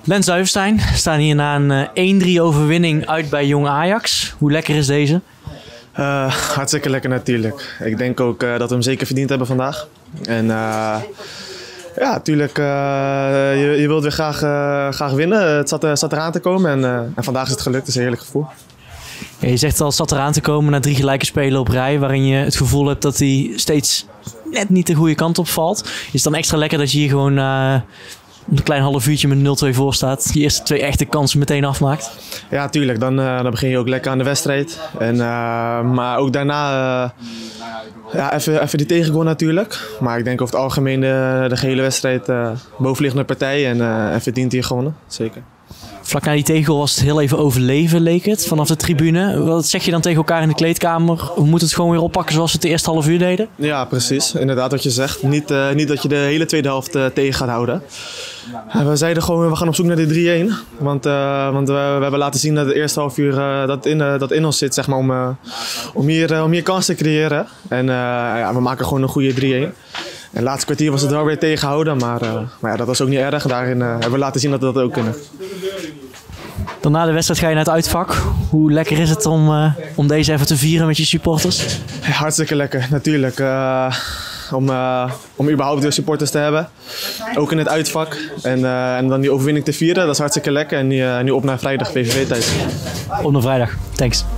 Lens Duivenstein staan hier na een 1-3 overwinning uit bij Jong Ajax. Hoe lekker is deze? Hartstikke lekker natuurlijk. Ik denk ook dat we hem zeker verdiend hebben vandaag. En ja, natuurlijk, je wilt weer graag winnen. Het zat eraan te komen en vandaag is het gelukt. Het is een heerlijk gevoel. Ja, je zegt al, het zat eraan te komen na 3 gelijke spelen op rij, waarin je het gevoel hebt dat hij steeds net niet de goede kant op valt. Is het dan extra lekker dat je hier gewoon een klein half uurtje met 0-2 voor staat, die eerste 2 echte kansen meteen afmaakt? Ja, tuurlijk. Dan begin je ook lekker aan de wedstrijd. Maar ook daarna ja, even die tegengoal natuurlijk. Maar ik denk over het algemeen de gehele wedstrijd bovenliggende partij en verdient hier gewonnen. Zeker. Vlak na die tegengoal was het heel even overleven, leek het, vanaf de tribune. Wat zeg je dan tegen elkaar in de kleedkamer? We moeten het gewoon weer oppakken zoals we het de eerste half uur deden? Ja, precies. Inderdaad wat je zegt. Niet dat je de hele tweede helft tegen gaat houden. We zeiden gewoon, we gaan op zoek naar die 3-1. Want we hebben laten zien dat het eerste half uur dat in ons zit, zeg maar, om hier kansen te creëren. En ja, we maken gewoon een goede 3-1. En het laatste kwartier was het wel weer tegenhouden, maar ja, dat was ook niet erg. Daarin hebben we laten zien dat we dat ook kunnen. Dan na de wedstrijd ga je naar het uitvak. Hoe lekker is het om deze even te vieren met je supporters? Ja, hartstikke lekker, natuurlijk. Om überhaupt weer supporters te hebben. Ook in het uitvak. En dan die overwinning te vieren, dat is hartstikke lekker. En nu op naar vrijdag VVV thuis. Op naar vrijdag. Thanks.